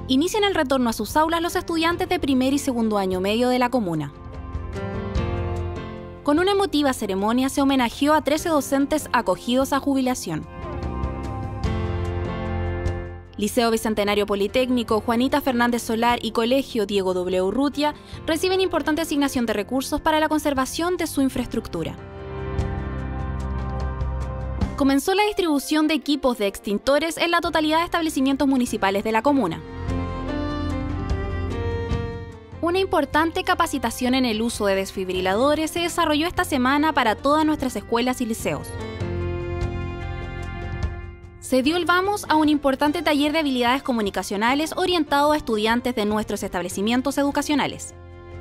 inician el retorno a sus aulas los estudiantes de primer y segundo año medio de la comuna. Con una emotiva ceremonia se homenajeó a 13 docentes acogidos a jubilación. Liceo Bicentenario Politécnico, Juanita Fernández Solar y Colegio Diego W. Urrutia reciben importante asignación de recursos para la conservación de su infraestructura. Comenzó la distribución de equipos de extintores en la totalidad de establecimientos municipales de la comuna. Una importante capacitación en el uso de desfibriladores se desarrolló esta semana para todas nuestras escuelas y liceos. Se dio el vamos a un importante taller de habilidades comunicacionales orientado a estudiantes de nuestros establecimientos educacionales.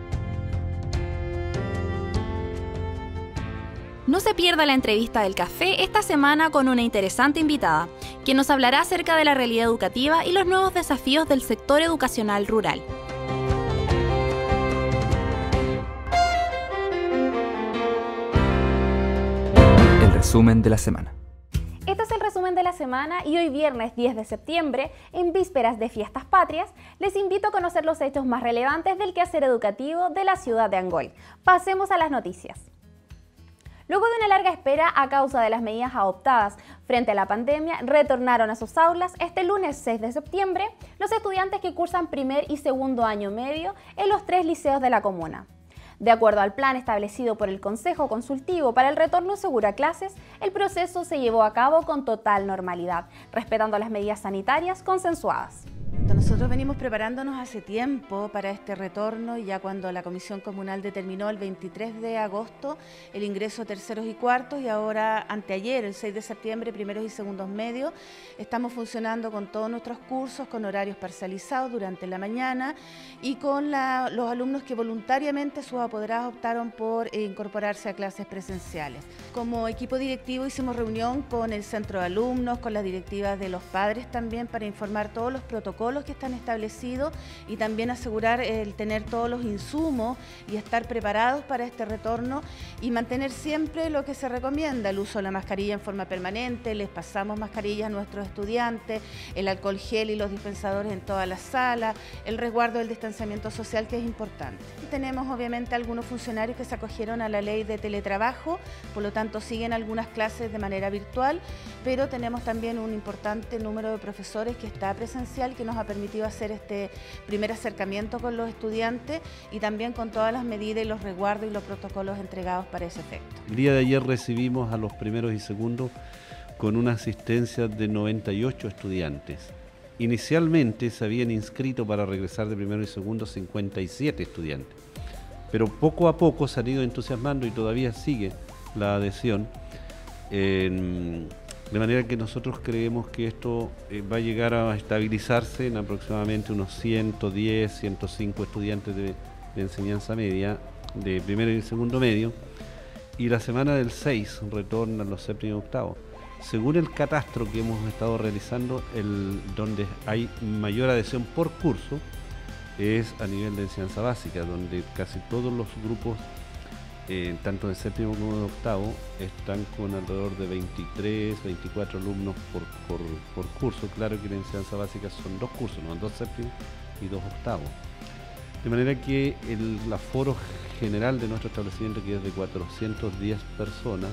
No se pierda la entrevista del café esta semana con una interesante invitada, quien nos hablará acerca de la realidad educativa y los nuevos desafíos del sector educacional rural. El resumen de la semana. Este es el resumen de la semana y hoy viernes 10 de septiembre, en vísperas de Fiestas Patrias, les invito a conocer los hechos más relevantes del quehacer educativo de la ciudad de Angol. Pasemos a las noticias. Luego de una larga espera a causa de las medidas adoptadas frente a la pandemia, retornaron a sus aulas este lunes 6 de septiembre los estudiantes que cursan primer y segundo año medio en los 3 liceos de la comuna. De acuerdo al plan establecido por el Consejo Consultivo para el Retorno Seguro a Clases, el proceso se llevó a cabo con total normalidad, respetando las medidas sanitarias consensuadas. Nosotros venimos preparándonos hace tiempo para este retorno y ya cuando la Comisión Comunal determinó el 23 de agosto el ingreso a terceros y cuartos y ahora anteayer, el 6 de septiembre, primeros y segundos medios, estamos funcionando con todos nuestros cursos, con horarios parcializados durante la mañana y con los alumnos que voluntariamente sus apoderados optaron por incorporarse a clases presenciales. Como equipo directivo hicimos reunión con el centro de alumnos, con las directivas de los padres también para informar todos los protocolos que están establecidos y también asegurar el tener todos los insumos y estar preparados para este retorno y mantener siempre lo que se recomienda, el uso de la mascarilla en forma permanente, les pasamos mascarillas a nuestros estudiantes, el alcohol gel y los dispensadores en todas las salas, el resguardo del distanciamiento social que es importante. Tenemos obviamente algunos funcionarios que se acogieron a la ley de teletrabajo, por lo tanto siguen algunas clases de manera virtual, pero tenemos también un importante número de profesores que está presencial que nos ha permitido hacer este primer acercamiento con los estudiantes y también con todas las medidas y los resguardos y los protocolos entregados para ese efecto. El día de ayer recibimos a los primeros y segundos con una asistencia de 98 estudiantes. Inicialmente se habían inscrito para regresar de primero y segundo 57 estudiantes, pero poco a poco se han ido entusiasmando y todavía sigue la adhesión. De manera que nosotros creemos que esto va a llegar a estabilizarse en aproximadamente unos 110, 105 estudiantes de enseñanza media, de primero y segundo medio, y la semana del 6 retornan los séptimo y octavo. Según el catastro que hemos estado realizando, donde hay mayor adhesión por curso es a nivel de enseñanza básica, donde casi todos los grupos tanto de séptimo como de octavo, están con alrededor de 23, 24 alumnos por curso. Claro que la enseñanza básica son 2 cursos, ¿no? 2 séptimos y 2 octavos. De manera que el aforo general de nuestro establecimiento, que es de 410 personas,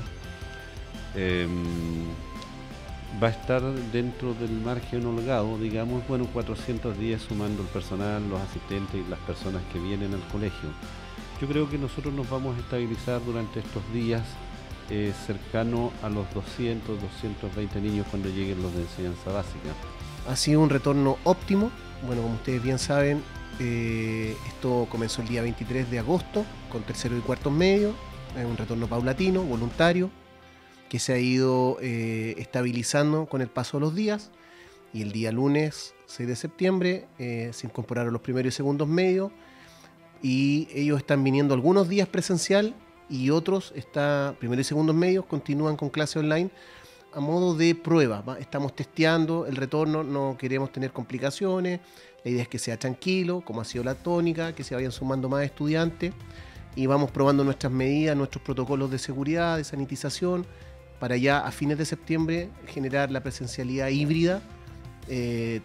va a estar dentro del margen holgado, digamos, 410 sumando el personal, los asistentes y las personas que vienen al colegio. Yo creo que nosotros nos vamos a estabilizar durante estos días cercano a los 200, 220 niños cuando lleguen los de enseñanza básica. Ha sido un retorno óptimo. Bueno, como ustedes bien saben, esto comenzó el día 23 de agosto con tercero y cuartos medios. Es un retorno paulatino, voluntario, que se ha ido estabilizando con el paso de los días. Y el día lunes 6 de septiembre se incorporaron los primeros y segundos medios. Y ellos están viniendo algunos días presencial y otros, primero y segundos medios, continúan con clase online a modo de prueba. Estamos testeando el retorno, no queremos tener complicaciones, la idea es que sea tranquilo, como ha sido la tónica, que se vayan sumando más estudiantes y vamos probando nuestras medidas, nuestros protocolos de seguridad, de sanitización, para ya a fines de septiembre generar la presencialidad híbrida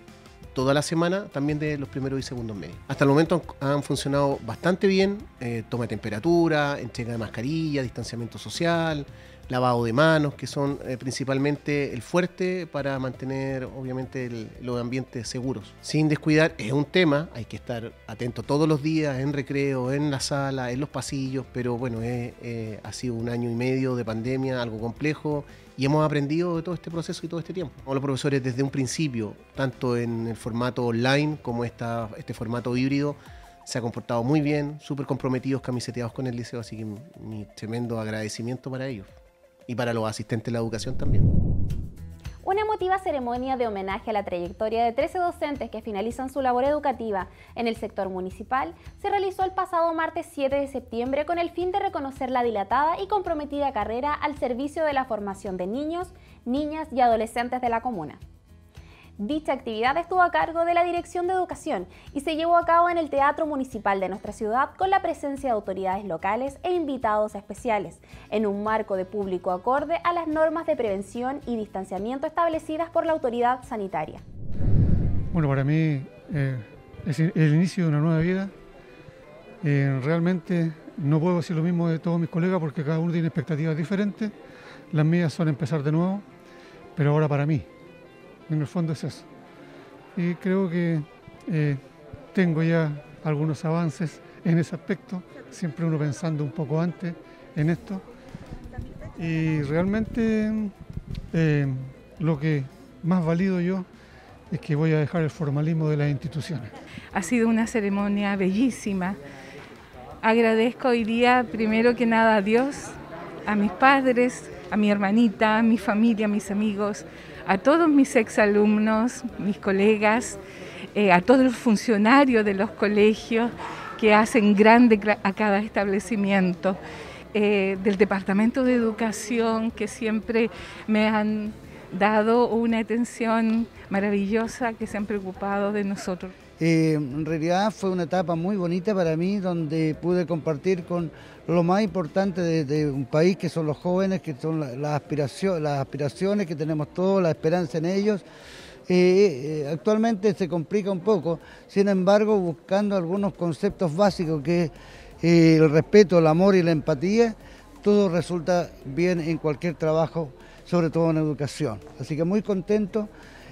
toda la semana también de los primeros y segundos medios. Hasta el momento han funcionado bastante bien, toma de temperatura, entrega de mascarilla, distanciamiento social, lavado de manos, que son principalmente el fuerte para mantener obviamente los ambientes seguros. Sin descuidar, es un tema, hay que estar atento todos los días en recreo, en la sala, en los pasillos, pero bueno, ha sido un año y medio de pandemia, algo complejo, y hemos aprendido de todo este proceso y todo este tiempo. Los profesores desde un principio, tanto en el formato online como este formato híbrido, se ha comportado muy bien, súper comprometidos, camiseteados con el liceo, así que mi tremendo agradecimiento para ellos. Y para los asistentes de la educación también. Una emotiva ceremonia de homenaje a la trayectoria de 13 docentes que finalizan su labor educativa en el sector municipal se realizó el pasado martes 7 de septiembre con el fin de reconocer la dilatada y comprometida carrera al servicio de la formación de niños, niñas y adolescentes de la comuna. Dicha actividad estuvo a cargo de la Dirección de Educación y se llevó a cabo en el Teatro Municipal de nuestra ciudad con la presencia de autoridades locales e invitados especiales, en un marco de público acorde a las normas de prevención y distanciamiento establecidas por la autoridad sanitaria. Bueno, para mí es el inicio de una nueva vida. Realmente no puedo decir lo mismo de todos mis colegas porque cada uno tiene expectativas diferentes. Las mías son empezar de nuevo, pero ahora para mí. En el fondo es eso. Y creo que tengo ya algunos avances en ese aspecto, siempre uno pensando un poco antes en esto. Y realmente lo que más valido yo es que voy a dejar el formalismo de las instituciones. Ha sido una ceremonia bellísima. Agradezco hoy día, primero que nada, a Dios, a mis padres, a mi hermanita, a mi familia, a mis amigos, a todos mis exalumnos, mis colegas, a todos los funcionarios de los colegios que hacen grande a cada establecimiento, del Departamento de Educación que siempre me han dado una atención maravillosa, que se han preocupado de nosotros. En realidad fue una etapa muy bonita para mí, donde pude compartir con lo más importante de un país, que son los jóvenes, que son las aspiraciones que tenemos todos, la esperanza en ellos. Actualmente se complica un poco, sin embargo, buscando algunos conceptos básicos, que es el respeto, el amor y la empatía, todo resulta bien en cualquier trabajo, sobre todo en educación. Así que muy contento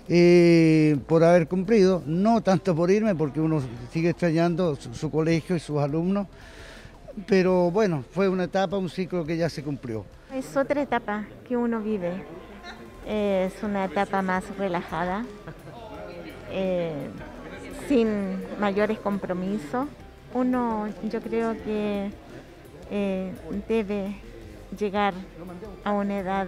por haber cumplido, no tanto por irme, porque uno sigue extrañando su colegio y sus alumnos, pero bueno, fue una etapa, un ciclo que ya se cumplió. Es otra etapa que uno vive, es una etapa más relajada, sin mayores compromisos. Uno, yo creo que debe llegar a una edad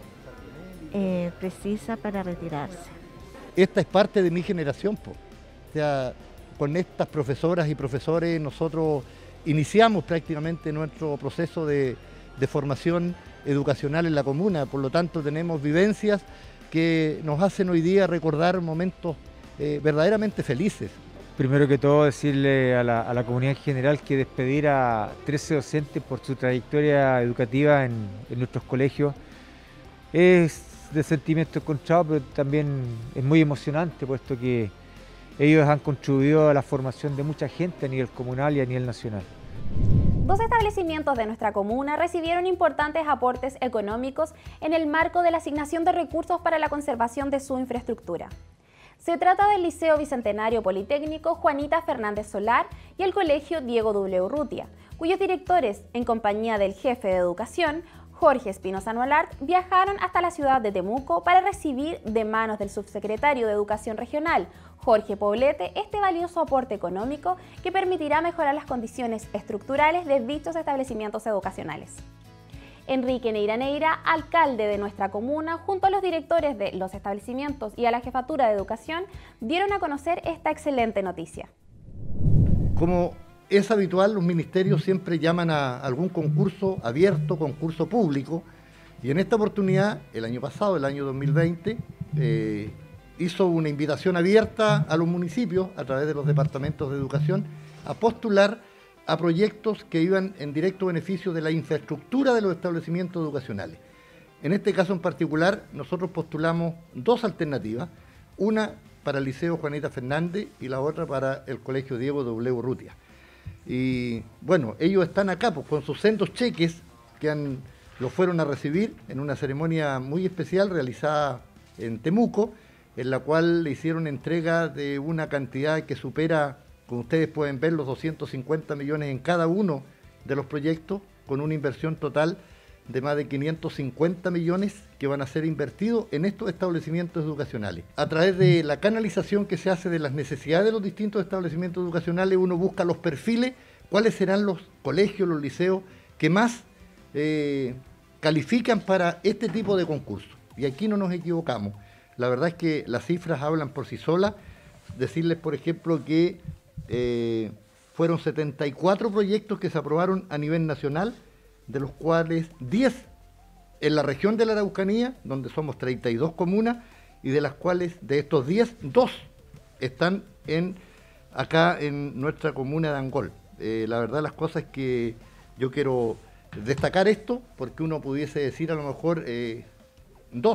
precisa para retirarse. Esta es parte de mi generación, po. O sea, con estas profesoras y profesores nosotros iniciamos prácticamente nuestro proceso de formación educacional en la comuna, por lo tanto tenemos vivencias que nos hacen hoy día recordar momentos verdaderamente felices. Primero que todo decirle a la comunidad en general que despedir a 13 docentes por su trayectoria educativa en nuestros colegios es de sentimiento encontrado, pero también es muy emocionante, puesto que ellos han contribuido a la formación de mucha gente a nivel comunal y a nivel nacional. Dos establecimientos de nuestra comuna recibieron importantes aportes económicos en el marco de la asignación de recursos para la conservación de su infraestructura. Se trata del Liceo Bicentenario Politécnico Juanita Fernández Solar y el Colegio Diego W. Urrutia, cuyos directores, en compañía del jefe de educación, Jorge Espinosa Nualart, viajaron hasta la ciudad de Temuco para recibir de manos del subsecretario de Educación Regional, Jorge Poblete, este valioso aporte económico que permitirá mejorar las condiciones estructurales de dichos establecimientos educacionales. Enrique Neira Neira, alcalde de nuestra comuna, junto a los directores de los establecimientos y a la Jefatura de Educación, dieron a conocer esta excelente noticia. Como es habitual, los ministerios siempre llaman a algún concurso abierto, concurso público, y en esta oportunidad, el año pasado, el año 2020, hizo una invitación abierta a los municipios, a través de los departamentos de educación, a postular a proyectos que iban en directo beneficio de la infraestructura de los establecimientos educacionales. En este caso en particular, nosotros postulamos dos alternativas, una para el Liceo Juanita Fernández y la otra para el Colegio Diego W. Urrutia. Y bueno, ellos están acá pues, con sus sendos cheques que los fueron a recibir en una ceremonia muy especial realizada en Temuco, en la cual le hicieron entrega de una cantidad que supera, como ustedes pueden ver, los 250 millones en cada uno de los proyectos, con una inversión total de más de 550 millones que van a ser invertidos en estos establecimientos educacionales. A través de la canalización que se hace de las necesidades de los distintos establecimientos educacionales, uno busca los perfiles, cuáles serán los colegios, los liceos que más califican para este tipo de concursos. Y aquí no nos equivocamos. La verdad es que las cifras hablan por sí solas. Decirles, por ejemplo, que fueron 74 proyectos que se aprobaron a nivel nacional, de los cuales 10 en la región de la Araucanía, donde somos 32 comunas, y de las cuales, de estos 10, 2 están acá en nuestra comuna de Angol. La verdad las cosas es que yo quiero destacar esto, porque uno pudiese decir a lo mejor 2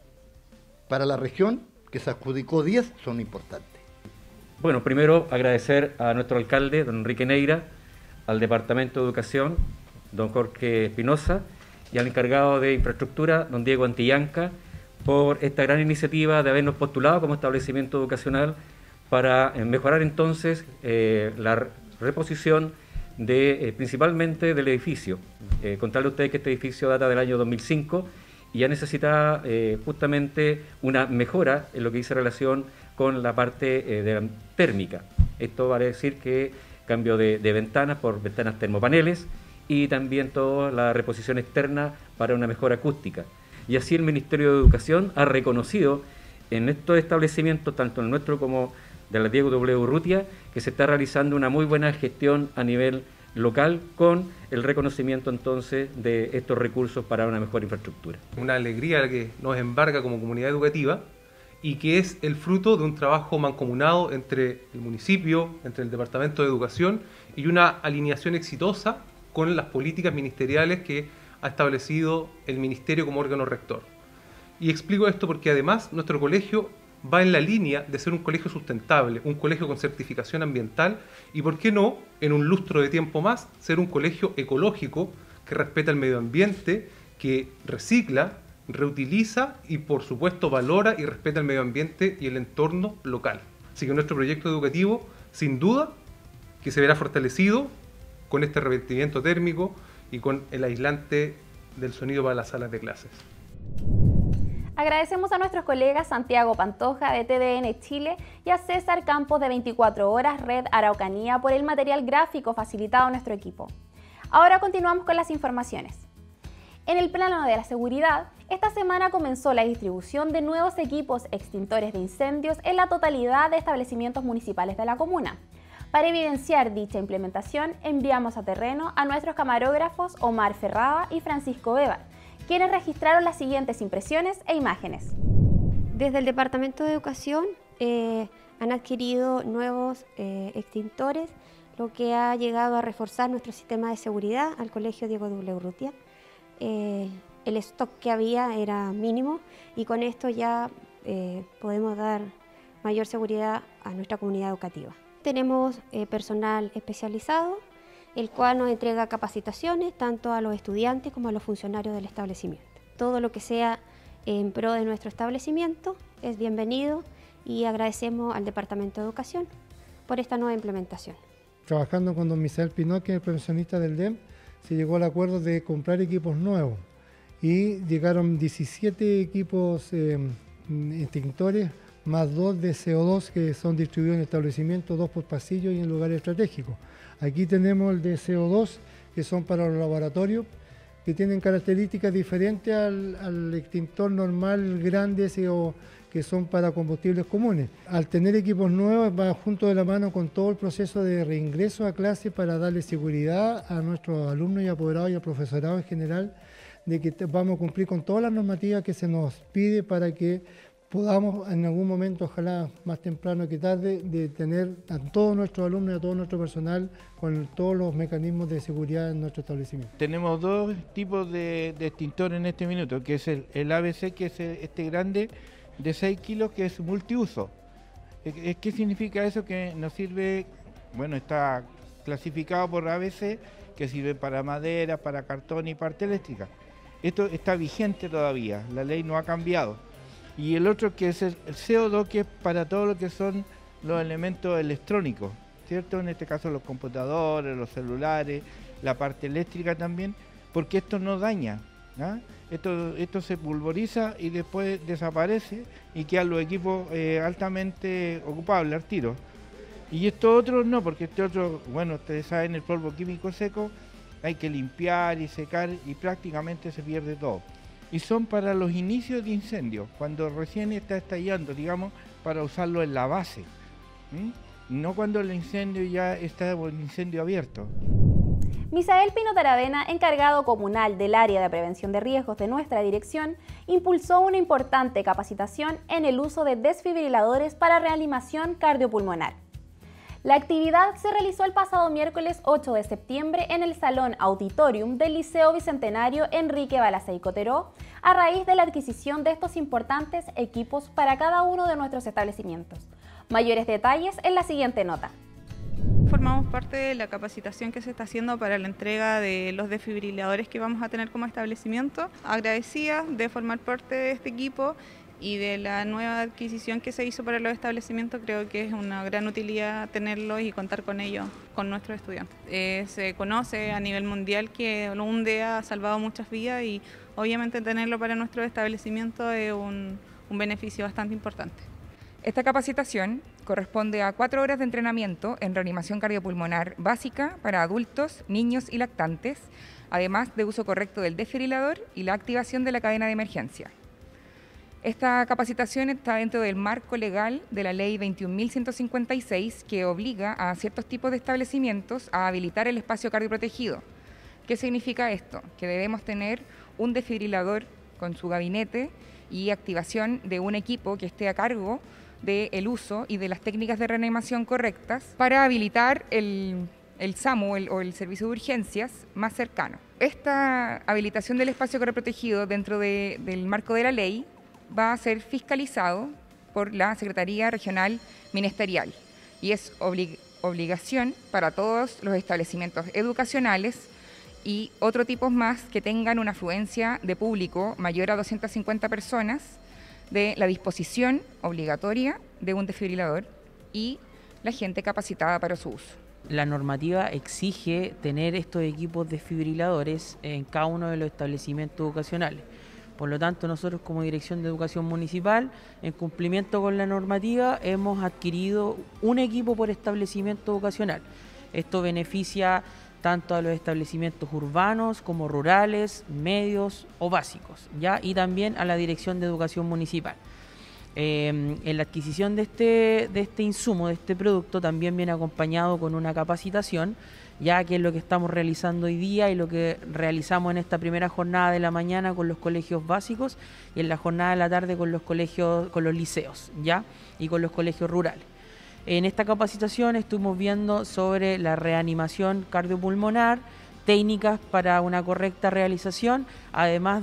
para la región, que se adjudicó 10, son importantes. Bueno, primero agradecer a nuestro alcalde, don Enrique Neira, al Departamento de Educación, don Jorge Espinosa, y al encargado de Infraestructura, don Diego Antillanca, por esta gran iniciativa de habernos postulado como establecimiento educacional para mejorar entonces la reposición principalmente del edificio. Contarle a ustedes que este edificio data del año 2005 y ya necesita justamente una mejora en lo que dice relación con la parte térmica. Esto vale decir que cambio de ventanas por ventanas termopaneles y también toda la reposición externa para una mejora acústica. Y así el Ministerio de Educación ha reconocido en estos establecimientos, tanto el nuestro como de la Diego W. Urrutia, que se está realizando una muy buena gestión a nivel local con el reconocimiento entonces de estos recursos para una mejor infraestructura. Una alegría que nos embarga como comunidad educativa y que es el fruto de un trabajo mancomunado entre el municipio, entre el Departamento de Educación y una alineación exitosa con las políticas ministeriales que ha establecido el Ministerio como órgano rector. Y explico esto porque además nuestro colegio va en la línea de ser un colegio sustentable, un colegio con certificación ambiental y, ¿por qué no?, en un lustro de tiempo más, ser un colegio ecológico que respeta el medio ambiente, que recicla, reutiliza y, por supuesto, valora y respeta el medio ambiente y el entorno local. Así que nuestro proyecto educativo, sin duda, que se verá fortalecido con este revestimiento térmico y con el aislante del sonido para las salas de clases. Agradecemos a nuestros colegas Santiago Pantoja de TVN Chile y a César Campos de 24 Horas Red Araucanía por el material gráfico facilitado a nuestro equipo. Ahora continuamos con las informaciones. En el plano de la seguridad, esta semana comenzó la distribución de nuevos equipos extintores de incendios en la totalidad de establecimientos municipales de la comuna. Para evidenciar dicha implementación, enviamos a terreno a nuestros camarógrafos Omar Ferrada y Francisco Beba, quienes registraron las siguientes impresiones e imágenes. Desde el Departamento de Educación han adquirido nuevos extintores, lo que ha llegado a reforzar nuestro sistema de seguridad al Colegio Diego W. Urrutia. El stock que había era mínimo y con esto ya podemos dar mayor seguridad a nuestra comunidad educativa. Tenemos personal especializado, el cual nos entrega capacitaciones tanto a los estudiantes como a los funcionarios del establecimiento. Todo lo que sea en pro de nuestro establecimiento es bienvenido y agradecemos al Departamento de Educación por esta nueva implementación. Trabajando con don Misael Pinot, que es el profesionista del DEM, se llegó al acuerdo de comprar equipos nuevos y llegaron 17 equipos extintores más 2 de CO2 que son distribuidos en establecimientos, 2 por pasillo y en lugares estratégicos. Aquí tenemos el de CO2, que son para los laboratorios, que tienen características diferentes al extintor normal grande que son para combustibles comunes. Al tener equipos nuevos va junto de la mano con todo el proceso de reingreso a clase para darle seguridad a nuestros alumnos y apoderados y al profesorado en general de que vamos a cumplir con todas las normativas que se nos pide para que podamos en algún momento, ojalá más temprano que tarde, de tener a todos nuestros alumnos y a todo nuestro personal con todos los mecanismos de seguridad en nuestro establecimiento. Tenemos 2 tipos de extintor en este minuto, que es el ABC, que es este grande de 6 kilos, que es multiuso. ¿Qué significa eso? Que nos sirve, bueno, está clasificado por ABC, que sirve para madera, para cartón y parte eléctrica. Esto está vigente todavía, la ley no ha cambiado. Y el otro que es el CO2, que es para todo lo que son los elementos electrónicos, ¿cierto? En este caso los computadores, los celulares, la parte eléctrica también, porque esto no daña, ¿ah? Esto se pulveriza y después desaparece y quedan los equipos altamente ocupables al tiro. Y esto otro no, porque este otro, bueno, ustedes saben, el polvo químico seco hay que limpiar y secar y prácticamente se pierde todo. Y son para los inicios de incendio, cuando recién está estallando, digamos, para usarlo en la base. No cuando el incendio ya está un incendio abierto. Misael Pino Taravena, encargado comunal del área de prevención de riesgos de nuestra dirección, impulsó una importante capacitación en el uso de desfibriladores para reanimación cardiopulmonar. La actividad se realizó el pasado miércoles 8 de septiembre en el Salón Auditorium del Liceo Bicentenario Enrique Balacey Cotteró, a raíz de la adquisición de estos importantes equipos para cada uno de nuestros establecimientos. Mayores detalles en la siguiente nota. Formamos parte de la capacitación que se está haciendo para la entrega de los desfibriladores que vamos a tener como establecimiento. Agradecida de formar parte de este equipo y de la nueva adquisición que se hizo para los establecimientos. Creo que es una gran utilidad tenerlos y contar con ellos, con nuestros estudiantes. Se conoce a nivel mundial que un DEA ha salvado muchas vidas y obviamente tenerlo para nuestro establecimiento es un beneficio bastante importante. Esta capacitación corresponde a 4 horas de entrenamiento en reanimación cardiopulmonar básica para adultos, niños y lactantes, además de uso correcto del desfibrilador y la activación de la cadena de emergencia. Esta capacitación está dentro del marco legal de la Ley 21.156, que obliga a ciertos tipos de establecimientos a habilitar el espacio cardioprotegido. ¿Qué significa esto? Que debemos tener un desfibrilador con su gabinete y activación de un equipo que esté a cargo del uso y de las técnicas de reanimación correctas para habilitar el SAMU o el servicio de urgencias más cercano. Esta habilitación del espacio cardioprotegido dentro del marco de la ley va a ser fiscalizado por la Secretaría Regional Ministerial y es obligación para todos los establecimientos educacionales y otros tipos más que tengan una afluencia de público mayor a 250 personas, de la disposición obligatoria de un desfibrilador y la gente capacitada para su uso. La normativa exige tener estos equipos desfibriladores en cada uno de los establecimientos educacionales. Por lo tanto, nosotros como Dirección de Educación Municipal, en cumplimiento con la normativa, hemos adquirido un equipo por establecimiento educacional. Esto beneficia tanto a los establecimientos urbanos como rurales, medios o básicos, ¿ya? Y también a la Dirección de Educación Municipal. En la adquisición de este insumo, de este producto, también viene acompañado con una capacitación, ya que es lo que estamos realizando hoy día y lo que realizamos en esta primera jornada de la mañana con los colegios básicos y en la jornada de la tarde con los colegios, con los liceos, ¿ya? Y con los colegios rurales. En esta capacitación estuvimos viendo sobre la reanimación cardiopulmonar, técnicas para una correcta realización, además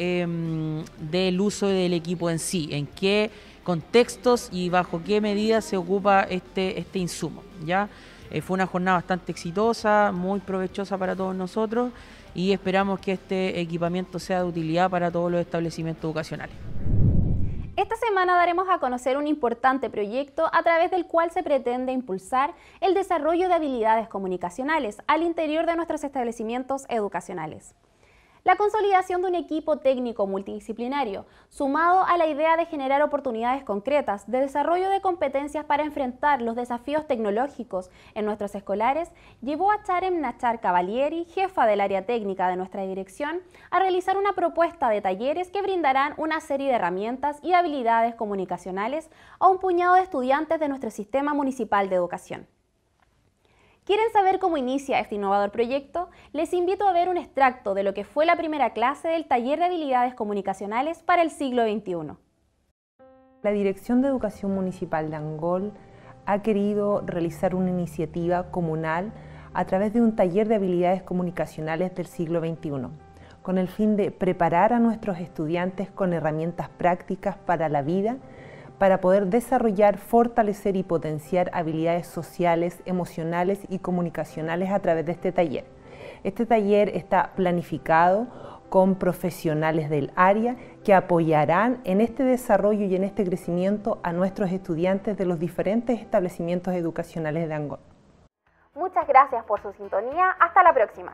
del uso del equipo en sí, en qué contextos y bajo qué medidas se ocupa este insumo, ¿ya? Fue una jornada bastante exitosa, muy provechosa para todos nosotros y esperamos que este equipamiento sea de utilidad para todos los establecimientos educacionales. Esta semana daremos a conocer un importante proyecto a través del cual se pretende impulsar el desarrollo de habilidades comunicacionales al interior de nuestros establecimientos educacionales. La consolidación de un equipo técnico multidisciplinario, sumado a la idea de generar oportunidades concretas de desarrollo de competencias para enfrentar los desafíos tecnológicos en nuestros escolares, llevó a Charem Nachar Cavalieri, jefa del área técnica de nuestra dirección, a realizar una propuesta de talleres que brindarán una serie de herramientas y habilidades comunicacionales a un puñado de estudiantes de nuestro sistema municipal de educación. ¿Quieren saber cómo inicia este innovador proyecto? Les invito a ver un extracto de lo que fue la primera clase del taller de habilidades comunicacionales para el siglo XXI. La Dirección de Educación Municipal de Angol ha querido realizar una iniciativa comunal a través de un taller de habilidades comunicacionales del siglo XXI, con el fin de preparar a nuestros estudiantes con herramientas prácticas para la vida, para poder desarrollar, fortalecer y potenciar habilidades sociales, emocionales y comunicacionales a través de este taller. Este taller está planificado con profesionales del área que apoyarán en este desarrollo y en este crecimiento a nuestros estudiantes de los diferentes establecimientos educacionales de Angol. Muchas gracias por su sintonía. Hasta la próxima.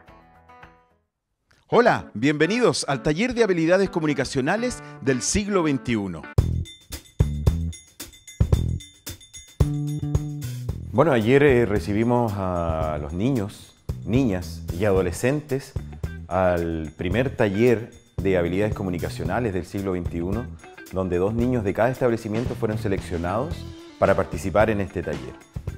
Hola, bienvenidos al taller de habilidades comunicacionales del siglo XXI. Bueno, ayer recibimos a los niños, niñas y adolescentes al primer taller de habilidades comunicacionales del siglo XXI, donde 2 niños de cada establecimiento fueron seleccionados para participar en este taller.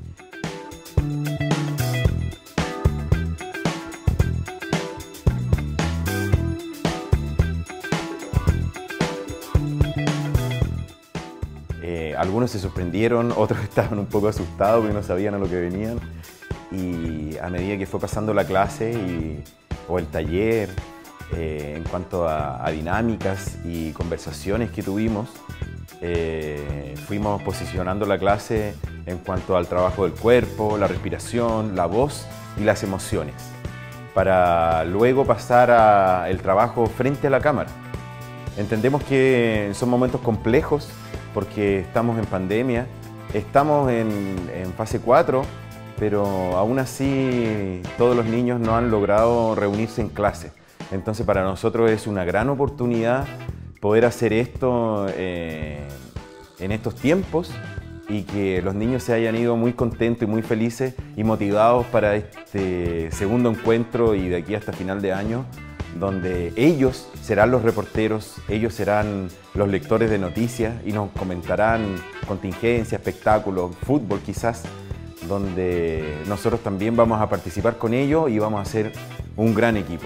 Algunos se sorprendieron, otros estaban un poco asustados porque no sabían a lo que venían, y a medida que fue pasando la clase o el taller, en cuanto a dinámicas y conversaciones que tuvimos, fuimos posicionando la clase en cuanto al trabajo del cuerpo, la respiración, la voz y las emociones, para luego pasar al trabajo frente a la cámara. Entendemos que son momentos complejos porque estamos en pandemia, estamos en fase 4, pero aún así todos los niños no han logrado reunirse en clase. Entonces para nosotros es una gran oportunidad poder hacer esto en estos tiempos y que los niños se hayan ido muy contentos y muy felices y motivados para este segundo encuentro y de aquí hasta final de año, donde ellos serán los reporteros, ellos serán los lectores de noticias y nos comentarán contingencias, espectáculos, fútbol quizás, donde nosotros también vamos a participar con ellos y vamos a hacer un gran equipo.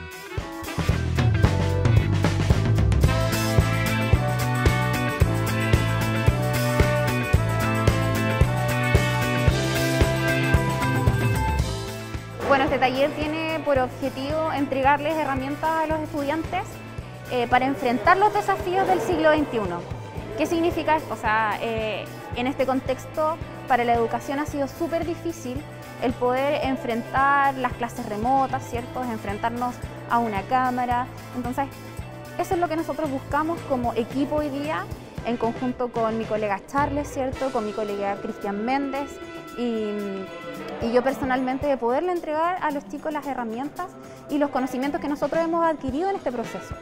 Bueno, este taller tiene por objetivo entregarles herramientas a los estudiantes para enfrentar los desafíos del siglo XXI. ¿Qué significa esto? O sea, en este contexto para la educación ha sido súper difícil el poder enfrentar las clases remotas, ¿cierto? Enfrentarnos a una cámara. Entonces, eso es lo que nosotros buscamos como equipo hoy día, en conjunto con mi colega Charles, ¿cierto? Con mi colega Cristian Méndez y yo personalmente, de poderle entregar a los chicos las herramientas y los conocimientos que nosotros hemos adquirido en este proceso.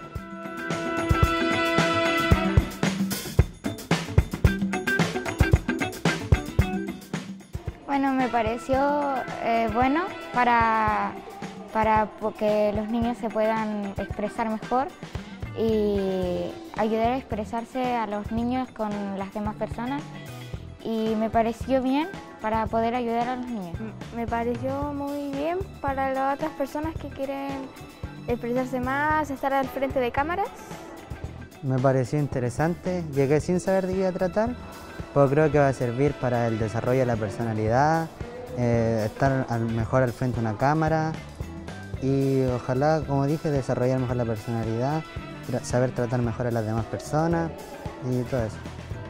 Bueno, me pareció bueno para que los niños se puedan expresar mejor y ayudar a expresarse a los niños con las demás personas, y me pareció bien para poder ayudar a los niños. Me pareció muy bien para las otras personas que quieren expresarse más, estar al frente de cámaras. Me pareció interesante, llegué sin saber de qué iba a tratar, pero creo que va a servir para el desarrollo de la personalidad, estar mejor al frente de una cámara y ojalá, como dije, desarrollar mejor la personalidad, saber tratar mejor a las demás personas y todo eso.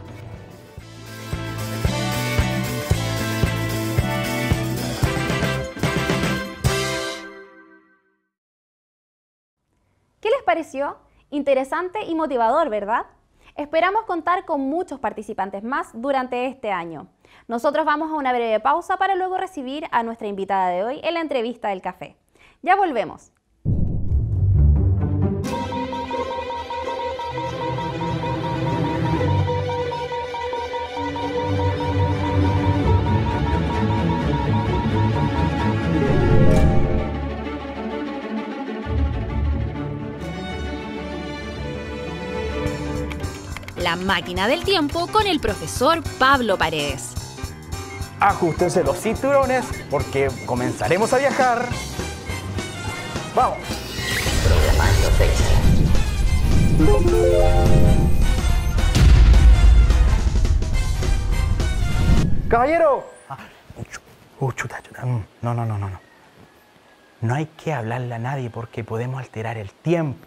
¿Qué les pareció? Interesante y motivador, ¿verdad? Esperamos contar con muchos participantes más durante este año. Nosotros vamos a una breve pausa para luego recibir a nuestra invitada de hoy en la entrevista del café. Ya volvemos. La máquina del tiempo con el profesor Pablo Paredes. Ajústense los cinturones porque comenzaremos a viajar. ¡Vamos! Programando sexy. ¡Caballero! Chuta. No. No hay que hablarle a nadie porque podemos alterar el tiempo.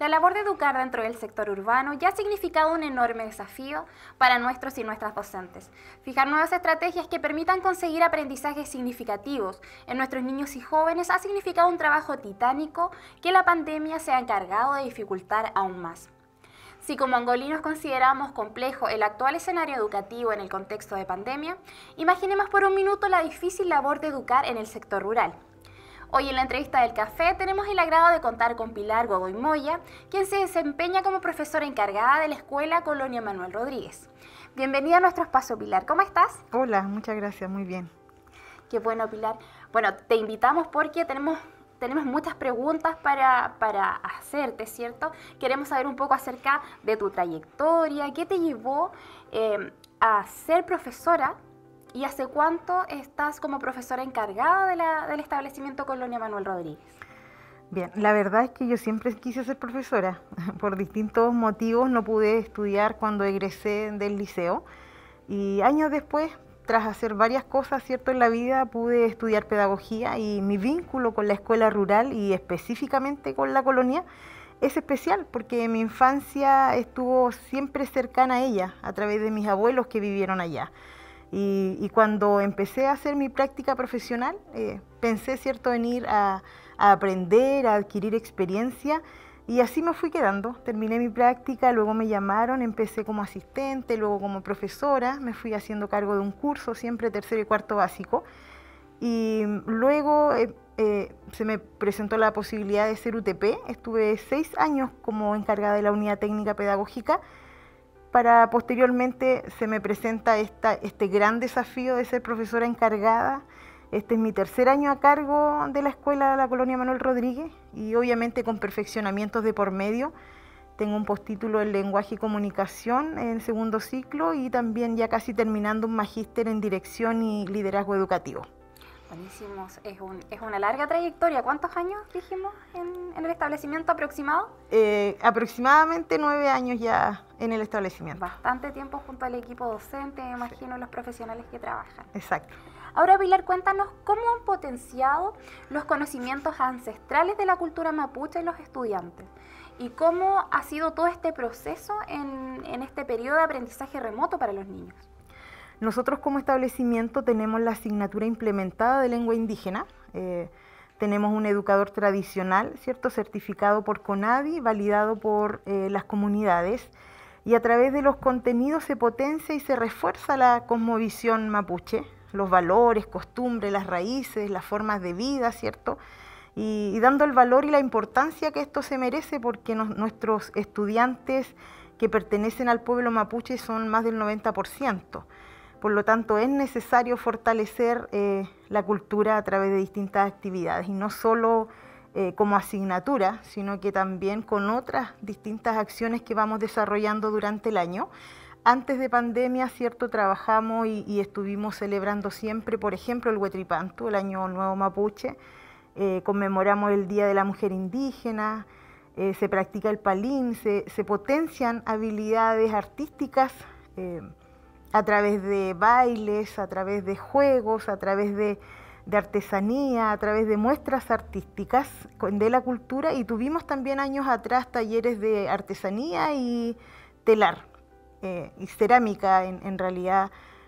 La labor de educar dentro del sector urbano ya ha significado un enorme desafío para nuestros y nuestras docentes. Fijar nuevas estrategias que permitan conseguir aprendizajes significativos en nuestros niños y jóvenes ha significado un trabajo titánico que la pandemia se ha encargado de dificultar aún más. Si como angolinos consideramos complejo el actual escenario educativo en el contexto de pandemia, imaginemos por un minuto la difícil labor de educar en el sector rural. Hoy en la entrevista del café tenemos el agrado de contar con Pilar Godoy Moya, quien se desempeña como profesora encargada de la Escuela Colonia Manuel Rodríguez. Bienvenida a nuestro espacio, Pilar. ¿Cómo estás? Hola, muchas gracias, muy bien. Qué bueno, Pilar. Bueno, te invitamos porque tenemos muchas preguntas para hacerte, ¿cierto? Queremos saber un poco acerca de tu trayectoria, qué te llevó a ser profesora. ¿Y hace cuánto estás como profesora encargada del establecimiento Colonia Manuel Rodríguez? Bien, la verdad es que yo siempre quise ser profesora. Por distintos motivos no pude estudiar cuando egresé del liceo. Y años después, tras hacer varias cosas, ¿cierto?, en la vida, pude estudiar pedagogía y mi vínculo con la escuela rural y específicamente con la colonia es especial porque mi infancia estuvo siempre cercana a ella a través de mis abuelos que vivieron allá. Y cuando empecé a hacer mi práctica profesional, pensé, ¿cierto?, en ir a aprender, a adquirir experiencia, y así me fui quedando. Terminé mi práctica, luego me llamaron, empecé como asistente, luego como profesora, me fui haciendo cargo de un curso, siempre tercero y cuarto básico, y luego se me presentó la posibilidad de ser UTP. Estuve 6 años como encargada de la unidad técnica pedagógica, para posteriormente se me presenta este gran desafío de ser profesora encargada. Este es mi tercer año a cargo de la escuela de la Colonia Manuel Rodríguez y obviamente con perfeccionamientos de por medio. Tengo un postítulo en lenguaje y comunicación en segundo ciclo y también ya casi terminando un magíster en dirección y liderazgo educativo. Buenísimo, es una larga trayectoria. ¿Cuántos años dijimos en el establecimiento aproximado? Aproximadamente 9 años ya en el establecimiento. Bastante tiempo junto al equipo docente, me imagino, los profesionales que trabajan. Exacto. Ahora, Pilar, cuéntanos cómo han potenciado los conocimientos ancestrales de la cultura mapuche en los estudiantes y cómo ha sido todo este proceso en este periodo de aprendizaje remoto para los niños. Nosotros como establecimiento tenemos la asignatura implementada de lengua indígena, tenemos un educador tradicional, ¿cierto?, certificado por CONADI, validado por las comunidades, y a través de los contenidos se potencia y se refuerza la cosmovisión mapuche, los valores, costumbres, las raíces, las formas de vida, ¿cierto?, y dando el valor y la importancia que esto se merece porque nuestros estudiantes que pertenecen al pueblo mapuche son más del 90%. Por lo tanto, es necesario fortalecer la cultura a través de distintas actividades, y no solo como asignatura, sino que también con otras distintas acciones que vamos desarrollando durante el año. Antes de pandemia, ¿cierto?, trabajamos y estuvimos celebrando siempre, por ejemplo, el Huetripantu, el Año Nuevo Mapuche, conmemoramos el Día de la Mujer Indígena, se practica el palín, se potencian habilidades artísticas, a través de bailes, a través de juegos, a través de artesanía, a través de muestras artísticas de la cultura, y tuvimos también años atrás talleres de artesanía y telar y cerámica en realidad,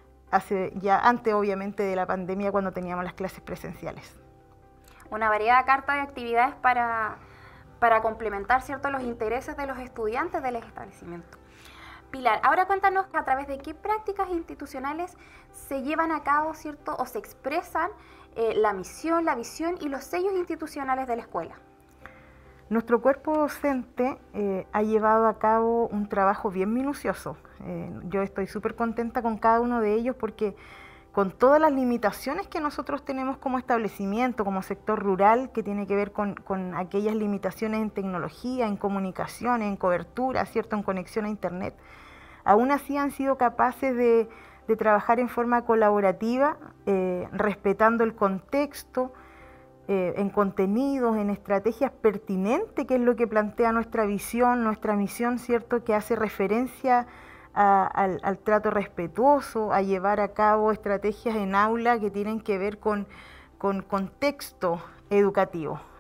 antes obviamente de la pandemia, cuando teníamos las clases presenciales. Una variada carta de actividades para complementar, ¿cierto?, los intereses de los estudiantes del establecimiento. Pilar, ahora cuéntanos a través de qué prácticas institucionales se llevan a cabo, ¿cierto?, o se expresan la misión, la visión y los sellos institucionales de la escuela. Nuestro cuerpo docente ha llevado a cabo un trabajo bien minucioso. Yo estoy súper contenta con cada uno de ellos porque con todas las limitaciones que nosotros tenemos como establecimiento, como sector rural, que tiene que ver con aquellas limitaciones en tecnología, en comunicación, en cobertura, ¿cierto?, en conexión a internet, aún así han sido capaces de trabajar en forma colaborativa, respetando el contexto, en contenidos, en estrategias pertinentes, que es lo que plantea nuestra visión, nuestra misión, ¿cierto?, que hace referencia al trato respetuoso, a llevar a cabo estrategias en aula que tienen que ver con contexto educativo.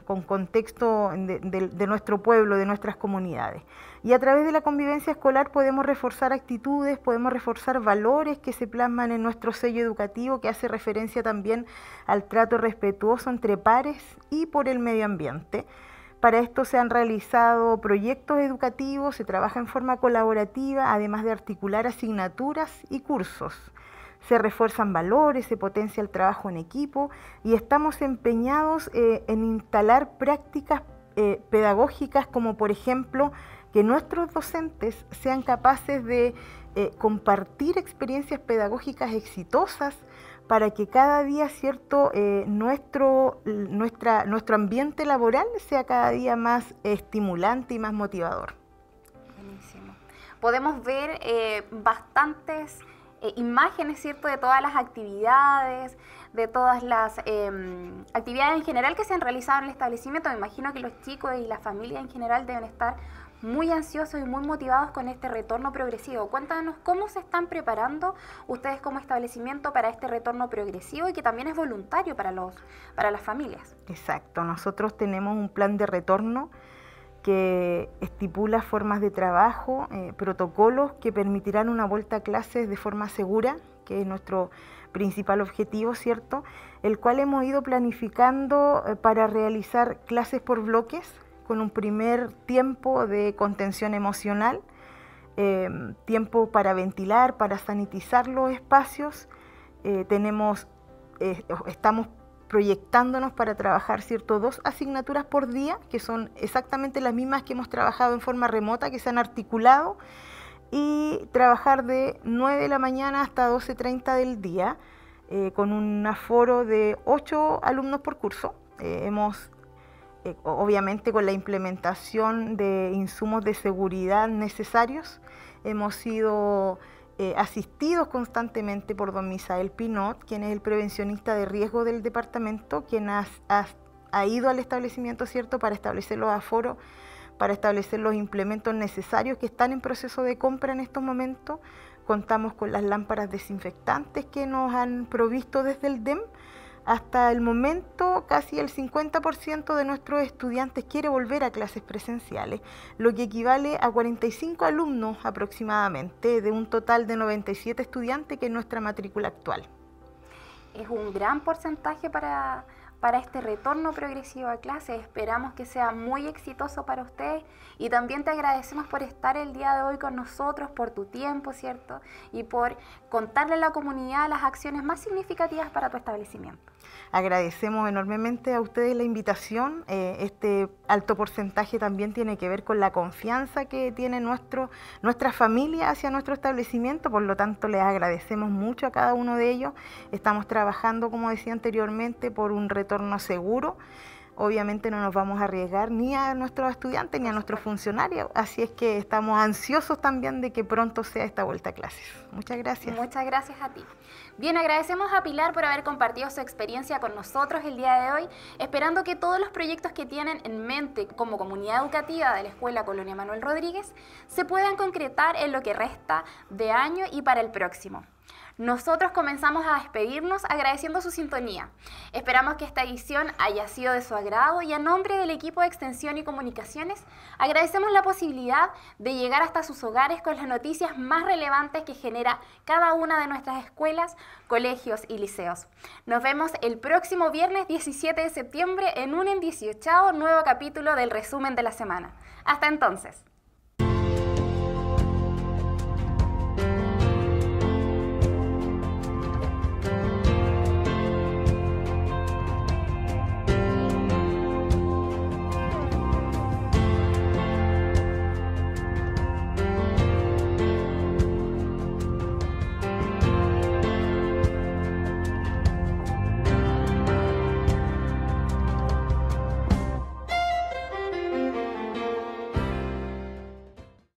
con contexto de nuestro pueblo, de nuestras comunidades. Y a través de la convivencia escolar podemos reforzar actitudes, podemos reforzar valores que se plasman en nuestro sello educativo, que hace referencia también al trato respetuoso entre pares y por el medio ambiente. Para esto se han realizado proyectos educativos, se trabaja en forma colaborativa, además de articular asignaturas y cursos. Se refuerzan valores, se potencia el trabajo en equipo y estamos empeñados en instalar prácticas pedagógicas como, por ejemplo, que nuestros docentes sean capaces de compartir experiencias pedagógicas exitosas para que cada día, ¿cierto?, nuestro ambiente laboral sea cada día más estimulante y más motivador. Buenísimo. Podemos ver bastantes imágenes, ¿cierto?, de todas las actividades, de todas las actividades en general que se han realizado en el establecimiento. Me imagino que los chicos y la familia en general deben estar muy ansiosos y muy motivados con este retorno progresivo. Cuéntanos cómo se están preparando ustedes como establecimiento para este retorno progresivo y que también es voluntario para las familias. Exacto, nosotros tenemos un plan de retorno que estipula formas de trabajo, protocolos que permitirán una vuelta a clases de forma segura, que es nuestro principal objetivo, ¿cierto? El cual hemos ido planificando para realizar clases por bloques, con un primer tiempo de contención emocional, tiempo para ventilar, para sanitizar los espacios. Estamos proyectándonos para trabajar, ¿cierto?, 2 asignaturas por día, que son exactamente las mismas que hemos trabajado en forma remota, que se han articulado, y trabajar de 9 de la mañana hasta 12:30 del día, con un aforo de 8 alumnos por curso. Obviamente con la implementación de insumos de seguridad necesarios, hemos sido asistidos constantemente por don Misael Pinot, quien es el prevencionista de riesgo del departamento, quien ha ido al establecimiento, ¿cierto?, para establecer los aforos, para establecer los implementos necesarios que están en proceso de compra en estos momentos. Contamos con las lámparas desinfectantes que nos han provisto desde el DEM. Hasta el momento, casi el 50% de nuestros estudiantes quiere volver a clases presenciales, lo que equivale a 45 alumnos aproximadamente, de un total de 97 estudiantes, que es nuestra matrícula actual. Es un gran porcentaje para este retorno progresivo a clases. Esperamos que sea muy exitoso para ustedes y también te agradecemos por estar el día de hoy con nosotros, por tu tiempo, ¿cierto?, y por contarle a la comunidad las acciones más significativas para tu establecimiento. Agradecemos enormemente a ustedes la invitación. Este alto porcentaje también tiene que ver con la confianza que tiene nuestra familia hacia nuestro establecimiento, por lo tanto les agradecemos mucho a cada uno de ellos. Estamos trabajando, como decía anteriormente, por un retorno seguro. Obviamente no nos vamos a arriesgar ni a nuestros estudiantes ni a nuestros funcionarios, así es que estamos ansiosos también de que pronto sea esta vuelta a clases. Muchas gracias. Muchas gracias a ti. Bien, agradecemos a Pilar por haber compartido su experiencia con nosotros el día de hoy, esperando que todos los proyectos que tienen en mente como comunidad educativa de la Escuela Colonia Manuel Rodríguez se puedan concretar en lo que resta de año y para el próximo. Nosotros comenzamos a despedirnos agradeciendo su sintonía. Esperamos que esta edición haya sido de su agrado y a nombre del equipo de Extensión y Comunicaciones agradecemos la posibilidad de llegar hasta sus hogares con las noticias más relevantes que genera cada una de nuestras escuelas, colegios y liceos. Nos vemos el próximo viernes 17 de septiembre en un 18º nuevo capítulo del resumen de la semana. Hasta entonces.